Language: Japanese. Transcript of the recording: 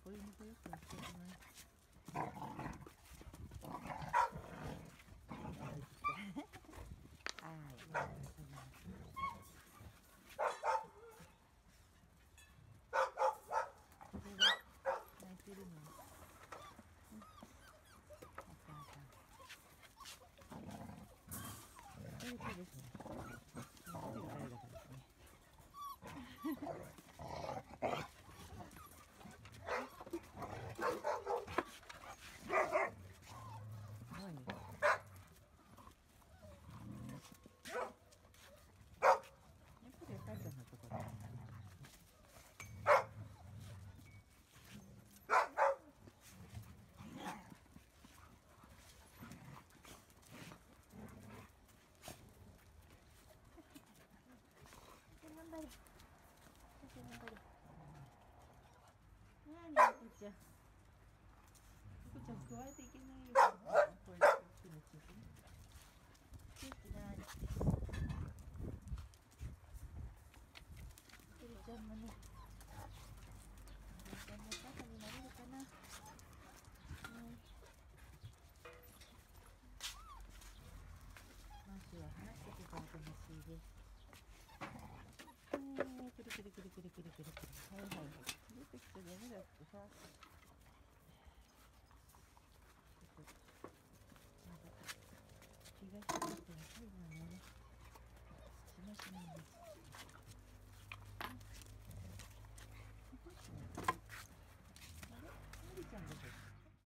子犬とよくやってきます。はい、これが泣いてるの。お母さん。これですね。足が速かったですね。はい。やっぱりお母さんのところに行かない。頑張れ。頑張れ。なに、猫ちゃん。猫ちゃん、加えていけないよ。これ、気持ちよくね。ケーキなーに。てるちゃんもね。てるちゃんもお母さんになれるかな。マシは話すことが楽しいです。くるくるくるくるくるくるくる。はいはいはい。出てきちゃダメだってさ。気がしてきて最後はね、しなしなんです。